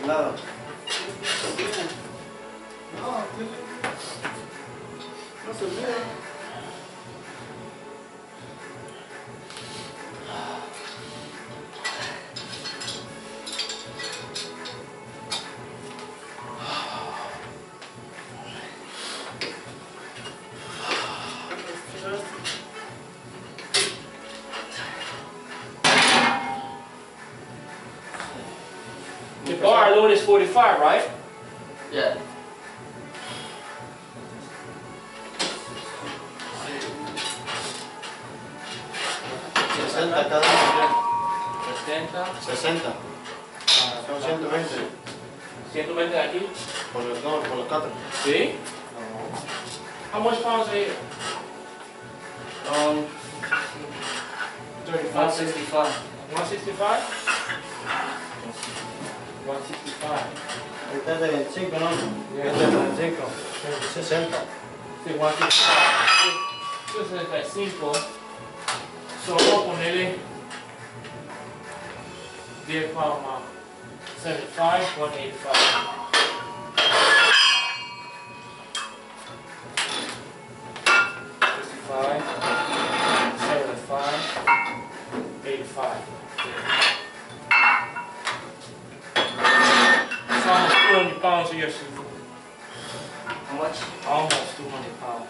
Claro. No se olvida. The bar load is 45, right? Yeah. Cada uno. 70. 60. Son 120. 120 de aquí. Por los dos, por los cuatro. See? No. How much pounds are here? 35. 165. 165? 165. Este es de 25, ¿no? Yeah. Este es de 25. 60. Sí, 165. 65. So vamos a ponerle 10 pounds más. 75, 185. 65, 75, 85. It's almost 200 pounds here, Sifu. How much? Almost 200 pounds.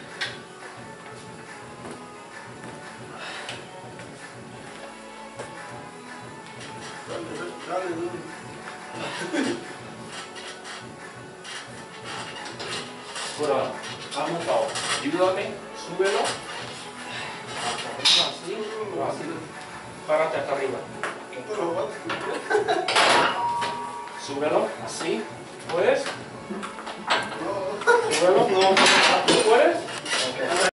Ahora, hazme un favor. Ayúdame, súbelo. Así, así. Párate hasta arriba. Súbelo, así. ¿Puedes? Súbelo. ¿Tú puedes?